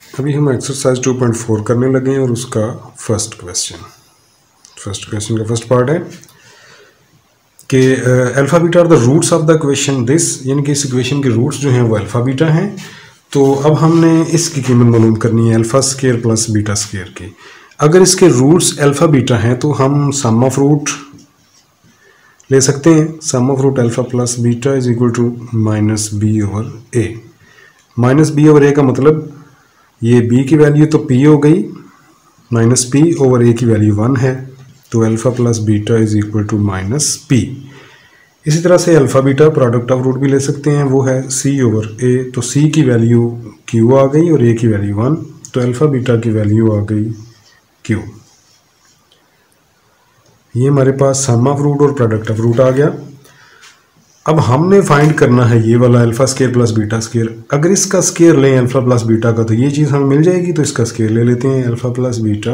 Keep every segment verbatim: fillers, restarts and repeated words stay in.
अभी हम exercise two point four करने लगे हैं और उसका फर्स्ट क्वेश्चन फर्स्ट क्वेश्चन का फर्स्ट पार्ट है कि alpha beta are the roots of the equation this, यानी कि इस इक्वेशन के रूट्स जो हैं वो अल्फा बीटा हैं। तो अब हमने इसकी कीमत मालूम करनी है alpha square plus beta square की। अगर इसके रूट्स अल्फा बीटा हैं तो हम सम ऑफ रूट ले सकते हैं। Sum of root alpha plus beta is equal to minus B over A. Minus B over A का मतलब ये b की वैल्यू तो p हो गई, माइनस पी ओवर a की वैल्यू वन है, तो alpha plus beta is equal to minus p. इसी तरह से alpha beta product of root भी ले सकते हैं, वो है c ओवर a। तो c की वैल्यू q आ गई और a की वैल्यू वन, तो अल्फ़ा बीटा की वैल्यू आ गई q। ये हमारे पास सम ऑफ रूट और प्रोडक्ट ऑफ रूट आ गया। अब हमने फाइंड करना है ये वाला alpha square plus beta square. अगर इसका स्केयर लें अल्फा प्लस बीटा का तो ये चीज़ हमें मिल जाएगी, तो इसका स्केयर ले लेते हैं। अल्फा प्लस बीटा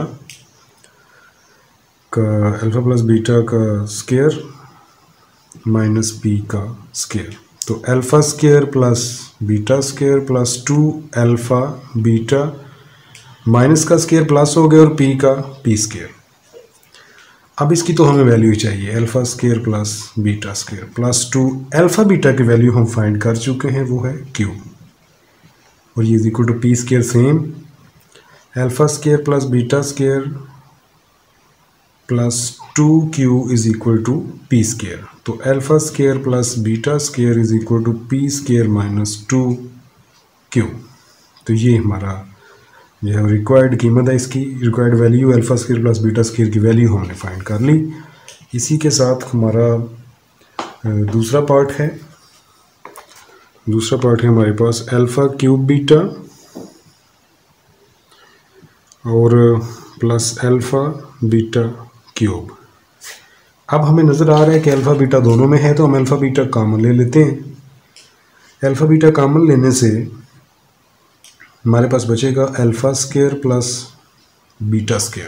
का अल्फा प्लस बीटा का स्केयर माइनस पी का स्केयर, तो alpha square plus beta square plus two alpha beta, minus का स्केयर प्लस हो गया और पी का पी स्केयर। अब इसकी तो हमें वैल्यू चाहिए alpha square plus beta square plus two alpha beta की वैल्यू हम फाइंड कर चुके हैं, वो है क्यू, और ये is equal to p square same. Alpha square plus beta square plus two q is equal to p square, तो alpha square plus beta square is equal to p square minus two q. तो ये हमारा जो है required कीमत है, इसकी required value alpha square plus beta square की वैल्यू हमने फाइंड कर ली। इसी के साथ हमारा दूसरा पार्ट है दूसरा पार्ट है हमारे पास अल्फ़ा क्यूब बीटा और प्लस अल्फ़ा बीटा क्यूब। अब हमें नज़र आ रहा है कि अल्फ़ा बीटा दोनों में है, तो हम अल्फ़ा बीटा कॉमन ले लेते हैं। अल्फ़ा बीटा कॉमन लेने से हमारे पास बचेगा alpha square plus beta square.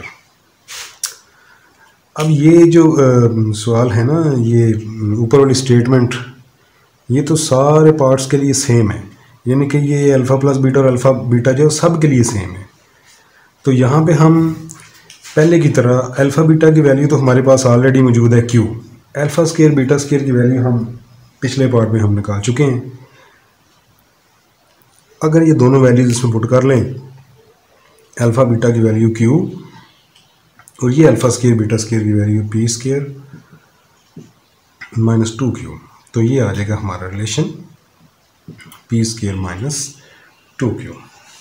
अब ये जो आ, सवाल है ना, ये ऊपर वाली स्टेटमेंट, ये तो सारे पार्ट्स के लिए सेम है, यानी कि ये अल्फ़ा प्लस बीटा और अल्फ़ा बीटा जो सब के लिए सेम है। तो यहाँ पे हम पहले की तरह अल्फ़ा बीटा की वैल्यू तो हमारे पास ऑलरेडी मौजूद है q. Alpha square beta square की वैल्यू हम पिछले पार्ट में हम निकाल चुके हैं। अगर ये दोनों वैल्यूज इसमें पुट कर लें, अल्फ़ा बीटा की वैल्यू क्यू और ये अल्फ़ा स्केयर बीटा स्केयर की value p square minus two q, तो ये आ जाएगा हमारा relation p square minus two q.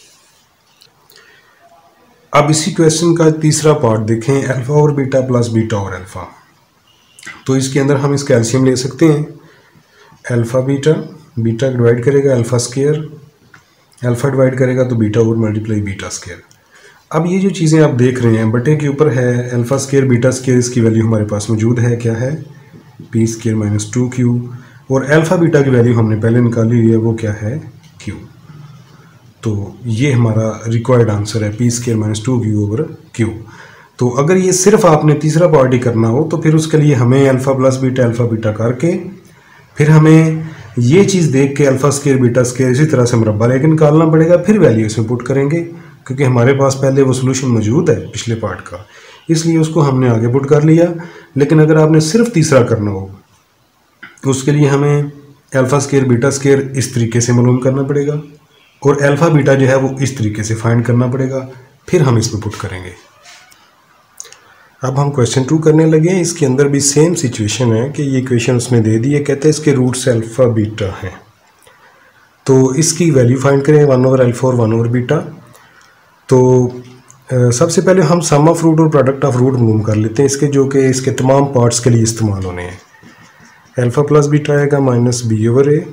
अब इसी क्वेश्चन का तीसरा पार्ट देखें, अल्फ़ा और बीटा प्लस बीटा और अल्फ़ा। तो इसके अंदर हम इसका एलसीएम ले सकते हैं। अल्फ़ा बीटा, बीटा डिवाइड करेगा अल्फ़ा स्केयर, अल्फ़ा डिवाइड करेगा तो बीटा और मल्टीप्लाई बीटा स्केयर। अब ये जो चीज़ें आप देख रहे हैं बटे के ऊपर है अल्फ़ा स्केयर बीटा स्केयर, इसकी वैल्यू हमारे पास मौजूद है, क्या है p square minus two q, और अल्फ़ा बीटा की वैल्यू हमने पहले निकाली हुई है, वो क्या है क्यू। तो ये हमारा रिक्वायर्ड आंसर है p square minus two q over q. तो अगर ये सिर्फ आपने तीसरा पार्ट ही करना हो तो फिर उसके लिए हमें alpha plus beta alpha beta करके फिर हमें ये चीज़ देख के अल्फ़ा स्केयर बीटा स्केयर इसी तरह से मुरब्बा लेके निकालना पड़ेगा, फिर वैल्यू इसमें पुट करेंगे, क्योंकि हमारे पास पहले वो सोल्यूशन मौजूद है पिछले पार्ट का, इसलिए उसको हमने आगे पुट कर लिया। लेकिन अगर आपने सिर्फ तीसरा करना हो तो उसके लिए हमें अल्फ़ा स्केयर बीटा स्केयर इस तरीके से मालूम करना पड़ेगा और अल्फ़ा बीटा जो है वो इस तरीके से फाइंड करना पड़ेगा, फिर हम इसमें पुट करेंगे। अब हम क्वेश्चन टू करने लगे हैं। इसके अंदर भी सेम सिचुएशन है कि ये इक्वेशन उसने दे दी है, कहते हैं इसके रूट्स अल्फ़ा बीटा हैं, तो इसकी वैल्यू फाइंड करें वन ओवर अल्फ़ा और वन ओवर बीटा। तो आ, सबसे पहले हम सम ऑफ रूट और प्रोडक्ट ऑफ रूट मालूम कर लेते हैं इसके, जो कि इसके तमाम पार्ट्स के लिए इस्तेमाल होने हैं। अल्फ़ा प्लस बीटा आएगा माइनस बी ओवर ए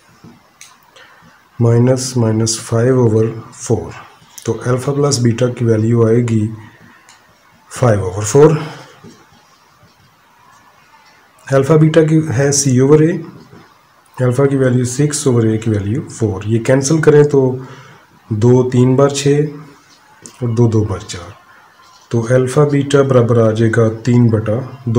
minus minus five over four, तो अल्फ़ा प्लस बीटा की वैल्यू आएगी five over four. Alpha beta की है सी ओवर ए, अल्फ़ा की वैल्यू सिक्स ओवर ए की वैल्यू फोर। ये कैंसिल करें तो दो तीन बार छः और दो दो बार चार, तो अल्फ़ा बीटा बराबर आ जाएगा तीन बटा दो।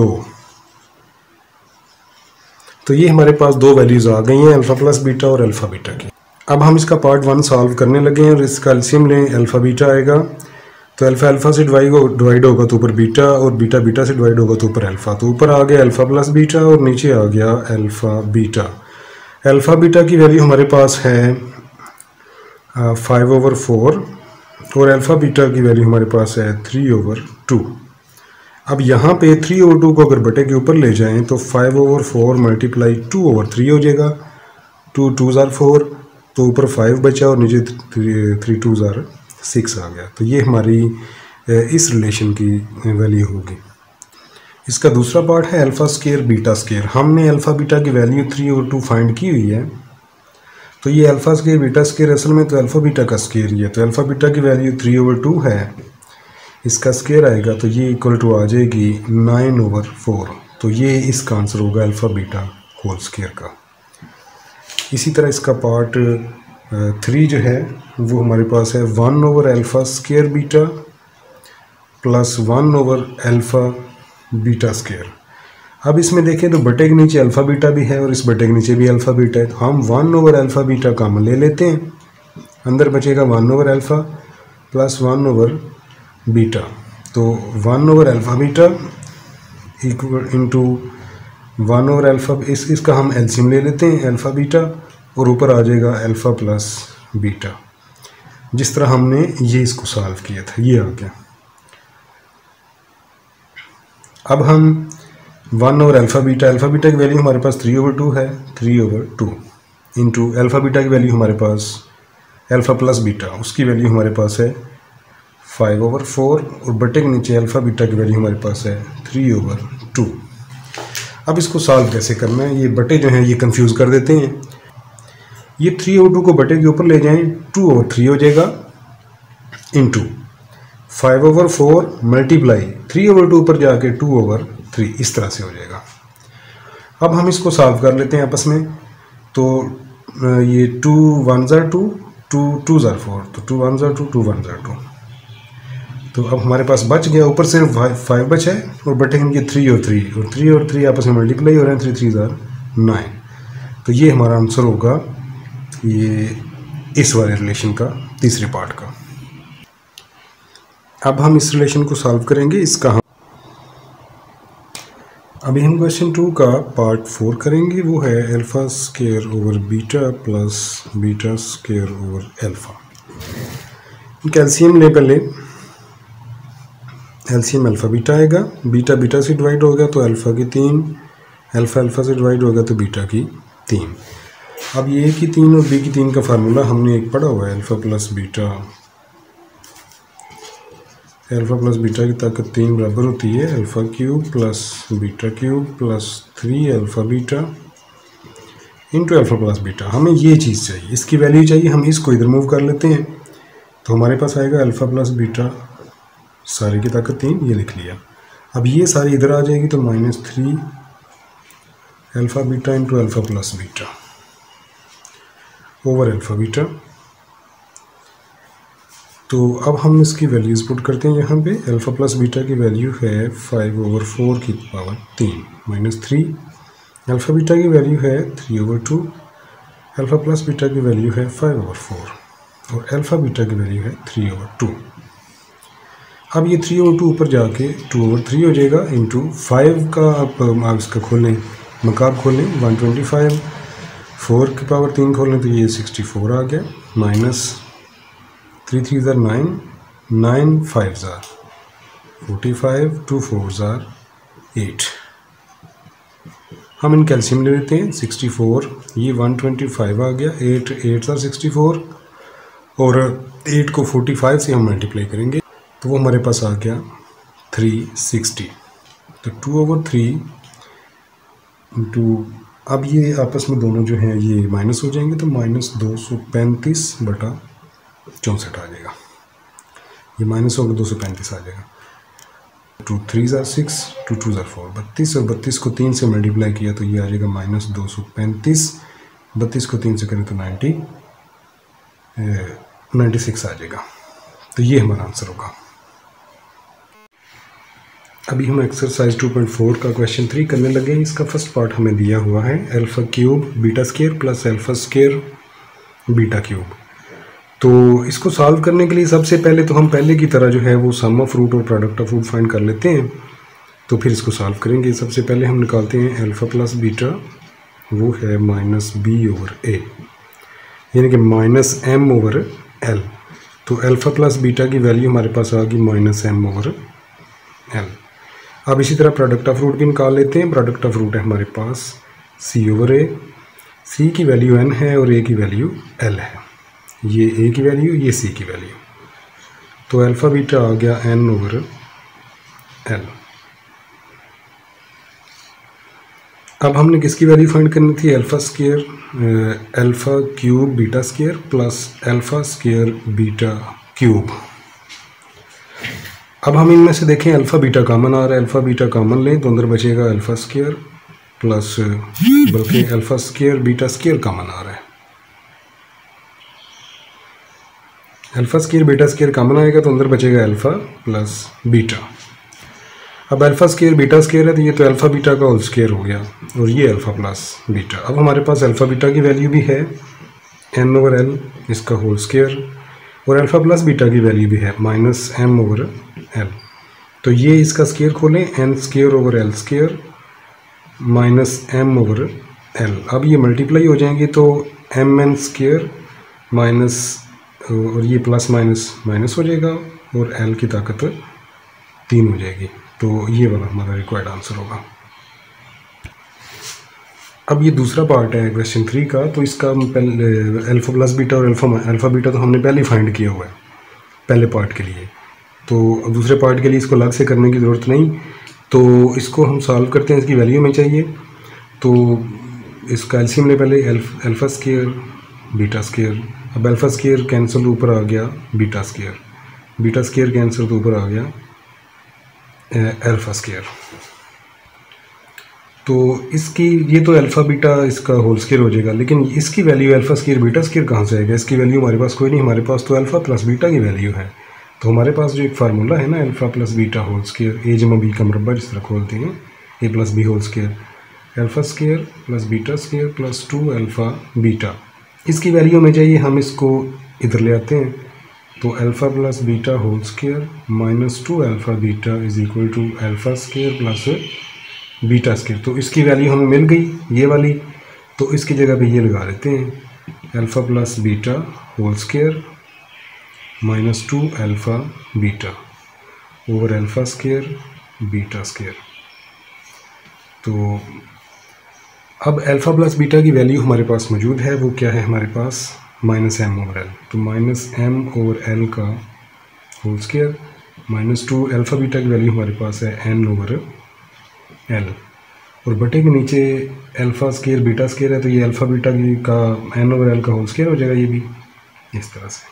तो ये हमारे पास दो वैल्यूज़ आ गई हैं अल्फ़ा प्लस बीटा और अल्फ़ा बीटा की। अब हम इसका पार्ट वन सॉल्व करने लगे हैं और इसका एलसीएम लें, अल्फ़ा बीटा आएगा तो अल्फ़ा अल्फ़ा से डिवाइड डिवाइड होगा तो ऊपर बीटा, और बीटा बीटा से डिवाइड होगा तो ऊपर अल्फ़ा। तो ऊपर आ गया अल्फ़ा प्लस बीटा और नीचे आ गया अल्फ़ा बीटा। अल्फ़ा बीटा की वैल्यू हमारे पास है फाइव ओवर फोर और अल्फ़ा बीटा की वैल्यू हमारे पास है थ्री ओवर टू। अब यहाँ पे थ्री ओवर टू को अगर बटे के ऊपर ले जाएं तो five over four multiply two over three हो जाएगा। टू टू ज़ार फोर, तो ऊपर फाइव बचा और नीचे थ्री थ्री टू ज़ार सिक्स आ गया। तो ये हमारी इस रिलेशन की वैल्यू होगी। इसका दूसरा पार्ट है अल्फ़ा स्केयर बीटा स्केयर। हमने अल्फ़ा बीटा की value three over two find की हुई है, तो ये अल्फ़ा स्केयर बीटा स्केयर असल में तो अल्फ़ा बीटा का स्केयर ही है। तो अल्फ़ा बीटा की वैल्यू थ्री ओवर टू है, इसका स्केयर आएगा तो ये इक्वल टू आ जाएगी नाइन ओवर फोर। तो ये इसका आंसर होगा अल्फ़ा बीटा होल स्केयर का। इसी तरह इसका पार्ट थ्री जो है वो हमारे पास है one over alpha square beta plus one over alpha beta square. अब इसमें देखें तो बटे के नीचे अल्फ़ा बीटा भी है और इस बटे के नीचे भी अल्फ़ा बीटा है, तो हम one over alpha beta common ले लेते हैं। अंदर बचेगा one over alpha plus one over beta. तो one over alpha beta equal into one over alpha, इस इसका हम एलसीएम ले लेते हैं अल्फ़ा बीटा और ऊपर आ जाएगा अल्फ़ा प्लस बीटा। जिस तरह हमने ये इसको सॉल्व किया था ये आ गया। अब हम one over alpha beta, alpha beta की वैल्यू हमारे पास थ्री ओवर टू है, three over two into alpha beta की वैल्यू हमारे पास अल्फ़ा प्लस बीटा, उसकी वैल्यू हमारे पास है फाइव ओवर फोर और बटे के नीचे अल्फ़ा बीटा की वैल्यू हमारे पास है थ्री ओवर टू। अब इसको सॉल्व कैसे करना है, ये बटे जो हैं ये कंफ्यूज कर देते हैं। ये थ्री ओवर टू को बटे के ऊपर ले जाएं, टू ओवर थ्री हो जाएगा into five over four multiply three over two ऊपर जाके टू ओवर थ्री, इस तरह से हो जाएगा। अब हम इसको सॉल्व कर लेते हैं आपस में। तो ये टू वन ज़ार टू, टू टू ज़ार फोर, तो टू वन ज़ार टू, टू वन ज़ार टू। तो अब हमारे पास बच गया, ऊपर सिर्फ फाइव बचा है और बटे इनके थ्री और थ्री, और थ्री और थ्री आपस में मल्टीप्लाई हो रहे हैं, थ्री थ्री ज़ार नाइन। तो ये हमारा आंसर होगा ये इस वाले रिलेशन का तीसरे पार्ट का। अब हम इस रिलेशन को सॉल्व करेंगे। इसका हम अभी हम क्वेश्चन टू का पार्ट फोर करेंगे, वो है alpha square over beta plus beta square over alpha. Calcium ले पहले, एलसीएम अल्फ़ा बीटा आएगा, बीटा बीटा से डिवाइड होगा तो अल्फ़ा की तीन, अल्फ़ा अल्फ़ा से डिवाइड होगा तो बीटा की तीन। अब ये की तीन और बी की तीन का फार्मूला हमने एक पढ़ा हुआ है, alpha plus beta, alpha plus beta की ताकत तीन बराबर होती है alpha cube plus beta cube plus three alpha beta into alpha plus beta. हमें ये चीज़ चाहिए, इसकी वैल्यू चाहिए, हम इसको इधर मूव कर लेते हैं तो हमारे पास आएगा अल्फ़ा प्लस बीटा, सारी की ताकत तीन, ये लिख लिया। अब ये सारी इधर आ जाएगी तो minus three alpha beta into alpha plus beta over alpha beta. तो अब हम इसकी वैल्यूज़ पुट करते हैं यहाँ पे। अल्फ़ा प्लस बीटा की वैल्यू है फाइव ओवर फोर की पावर तीन माइनस थ्री, अल्फ़ा बीटा की वैल्यू है three over two, alpha plus beta की वैल्यू है फाइव ओवर फोर और अल्फ़ा बीटा की वैल्यू है थ्री ओवर टू। अब ये थ्री ओवर टू ऊपर जाके टू ओवर थ्री हो जाएगा इंटू फाइव का, आप इसका खोलें मकाब खोलें वन ट्वेंटी फाइव, फोर की पावर तीन खोलें तो ये सिक्सटी फोर आ गया, माइनस थ्री थ्री ज़ार नाइन, नाइन फाइव ज़ार फोर्टी फाइव, टू फोर ज़ार एट। हम इन कैल्शियम ले लेते हैं, सिक्सटी फोर, ये वन ट्वेंटी फाइव आ गया, एट एट ज़ार सिक्सटी फोर और एट को फोर्टी फाइव से हम मल्टीप्लाई करेंगे तो वो हमारे पास आ गया थ्री सिक्सटी। तो टू ओवर थ्री इंटू, अब ये आपस में दोनों जो हैं ये माइनस हो जाएंगे तो माइनस दो सौ पैंतीस बटा चौंसठ आ जाएगा, ये माइनस होकर दो सौ पैंतीस आ जाएगा। टू थ्री ज़ार सिक्स, टू टू ज़ार फोर, बत्तीस और बत्तीस को तीन से मल्टीप्लाई किया तो ये आ जाएगा माइनस दो सौ पैंतीस, बत्तीस को तीन से करें तो नाइन्टी नाइन्टी सिक्स आ जाएगा। तो ये हमारा आंसर होगा। अभी हम एक्सरसाइज टू पॉइंट फोर का क्वेश्चन थ्री करने लगे हैं। इसका फर्स्ट पार्ट हमें दिया हुआ है alpha cube beta square plus alpha square beta cube. तो इसको सॉल्व करने के लिए सबसे पहले तो हम पहले की तरह जो है वो सम ऑफ रूट और प्रोडक्ट ऑफ रूट फाइंड कर लेते हैं। तो फिर इसको सॉल्व करेंगे। सबसे पहले हम निकालते हैं अल्फ़ा प्लस बीटा, वो है माइनस बी ओवर ए, यानी कि माइनस एम ओवर एल। तो अल्फ़ा प्लस बीटा की वैल्यू हमारे पास आ गई माइनस एम ओवर एल। अब इसी तरह प्रोडक्ट ऑफ रूट भी निकाल लेते हैं। प्रोडक्ट ऑफ रूट है हमारे पास सी ओवर ए, सी की वैल्यू एन है और ए की वैल्यू एल है। ये ए की वैल्यू, ये सी की वैल्यू। तो अल्फ़ा बीटा आ गया एन ओवर एल। अब हमने किसकी वैल्यू फाइंड करनी थी? Alpha square alpha cube beta square plus alpha square beta cube. अब हम इनमें से देखें अल्फ़ा बीटा कॉमन आ रहा है। अल्फ़ा बीटा कॉमन लें तो अंदर बचेगा अल्फ़ा स्क्वायर प्लस, बल्कि alpha square beta square common आ रहा है। Alpha square beta square common आएगा तो अंदर बचेगा अल्फ़ा प्लस बीटा। अब अल्फ़ा स्क्वायर बीटा स्क्वायर है तो ये तो अल्फ़ा बीटा का होल स्क्वायर हो गया और ये अल्फ़ा प्लस बीटा। अब हमारे पास अल्फ़ा बीटा की वैल्यू भी है एन ओवर एल, इसका होल स्क्वायर, और अल्फ़ा प्लस बीटा की वैल्यू भी है माइनस एम ओवर एल। तो ये इसका स्क्वायर खोलें, n square over L square minus M over l. अब ये मल्टीप्लाई हो जाएंगे तो एम एन स्क्वायर माइनस, और ये प्लस माइनस माइनस हो जाएगा और एल की ताकत तीन हो जाएगी। तो ये वाला हमारा रिक्वायर्ड आंसर होगा। अब ये दूसरा पार्ट है क्वेश्चन थ्री का। तो इसका पहले अल्फ़ा प्लस बीटा और अल्फ़ा अल्फ़ा बीटा तो हमने पहले ही फाइंड किया हुआ है पहले पार्ट के लिए, तो दूसरे पार्ट के लिए इसको अलग से करने की ज़रूरत नहीं। तो इसको हम सॉल्व करते हैं, इसकी वैल्यू में चाहिए। तो इसका एलसीएम ले पहले, अल्फ़ा स्क्वायर बीटा स्क्वायर। अब अल्फ़ा स्क्वायर कैंसिल ऊपर आ गया beta square, beta square cancel तो ऊपर आ गया अल्फ़ा स्क्वायर। तो इसकी ये तो अल्फ़ा बीटा इसका होल स्क्वायर हो जाएगा, लेकिन इसकी value alpha square beta square कहाँ से आएगा? इसकी वैल्यू हमारे पास कोई नहीं, हमारे पास तो अल्फ़ा प्लस बीटा की वैल्यू है। तो हमारे पास जो एक फार्मूला है ना alpha plus beta whole square, A जमा बी का मरबा जिस तरह खोलते हैं, A plus B whole square, alpha square plus beta square plus two alpha beta. इसकी वैल्यू में चाहिए, हम इसको इधर ले आते हैं। तो alpha plus beta whole square minus two alpha beta is equal to alpha square plus beta square. तो इसकी वैल्यू हमें मिल गई ये वाली, तो इसकी जगह पे ये लगा लेते हैं alpha plus beta whole square minus two alpha beta over alpha square beta square. तो अब अल्फ़ा प्लस बीटा की वैल्यू हमारे पास मौजूद है, वो क्या है हमारे पास? Minus M over L. तो माइनस एम ओवर एल का whole square minus two alpha beta की वैल्यू हमारे पास है एन ओवर एल, और बटे के नीचे अल्फ़ा स्क्वायर बीटा स्क्वायर है, तो ये अल्फ़ा बीटा की का एन ओवर एल का होल स्क्वायर हो जाएगा, ये भी इस तरह से।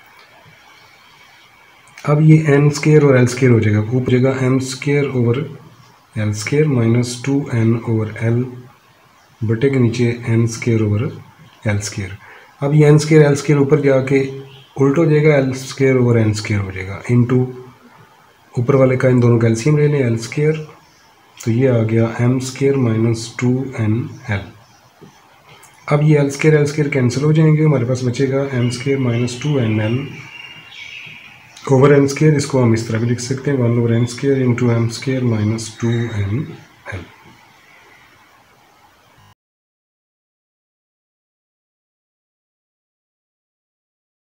अब ये एन स्क्वायर और एल स्क्वायर हो जाएगा, ऊपर जगह M square over L square minus two N over L बटे के नीचे N square over L square. अब ये एन स्क्वायर एल स्क्वायर ऊपर जाके उल्ट हो जाएगा, L square over N square हो जाएगा, इनटू ऊपर वाले का इन दोनों का एलसीएम ले लें एल स्क्वायर। तो ये आ गया M square minus two N L. अब ये L square L square cancel हो जाएंगे, हमारे पास बचेगा M square minus two N L over N square. इसको हम इस तरह भी लिख सकते हैं one over N square into M square minus two N L.